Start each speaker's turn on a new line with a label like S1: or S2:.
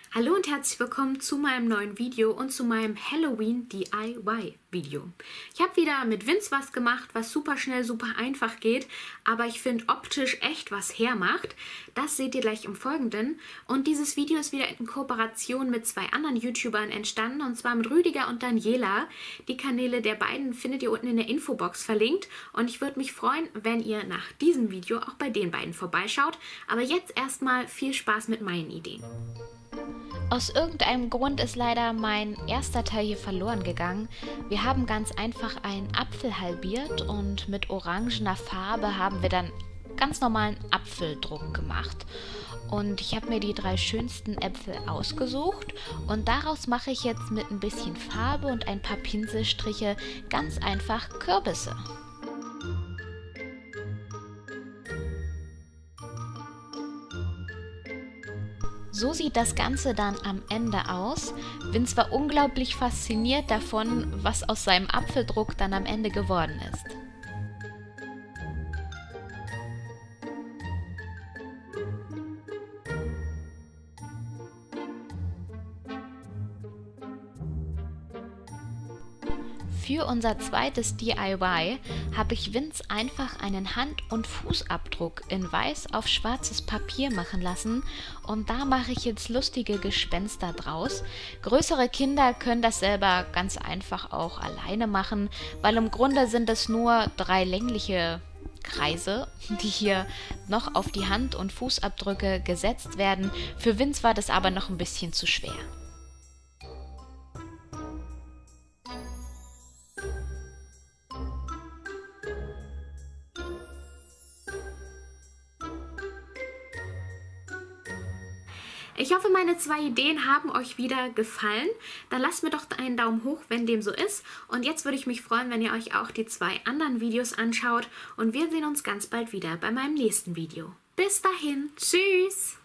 S1: Hallo und herzlich willkommen zu meinem neuen Video und zu meinem Halloween DIY Video. Ich habe wieder mit Vince was gemacht, was super schnell, super einfach geht, aber ich finde optisch echt was hermacht. Das seht ihr gleich im Folgenden. Und dieses Video ist wieder in Kooperation mit zwei anderen YouTubern entstanden, und zwar mit Rüdiger und Daniela. Die Kanäle der beiden findet ihr unten in der Infobox verlinkt und ich würde mich freuen, wenn ihr nach diesem Video auch bei den beiden vorbeischaut. Aber jetzt erstmal viel Spaß mit meinen Ideen.
S2: Aus irgendeinem Grund ist leider mein erster Teil hier verloren gegangen. Wir haben ganz einfach einen Apfel halbiert und mit orangener Farbe haben wir dann ganz normalen Apfeldruck gemacht. Und ich habe mir die 3 schönsten Äpfel ausgesucht und daraus mache ich jetzt mit ein bisschen Farbe und ein paar Pinselstriche ganz einfach Kürbisse. So sieht das Ganze dann am Ende aus. Vince war unglaublich fasziniert davon, was aus seinem Apfeldruck dann am Ende geworden ist. Für unser zweites DIY habe ich Vince einfach einen Hand- und Fußabdruck in weiß auf schwarzes Papier machen lassen und da mache ich jetzt lustige Gespenster draus. Größere Kinder können das selber ganz einfach auch alleine machen, weil im Grunde sind es nur 3 längliche Kreise, die hier noch auf die Hand- und Fußabdrücke gesetzt werden. Für Vince war das aber noch ein bisschen zu schwer.
S1: Ich hoffe, meine 2 Ideen haben euch wieder gefallen. Dann lasst mir doch einen Daumen hoch, wenn dem so ist. Und jetzt würde ich mich freuen, wenn ihr euch auch die 2 anderen Videos anschaut. Und wir sehen uns ganz bald wieder bei meinem nächsten Video. Bis dahin, tschüss!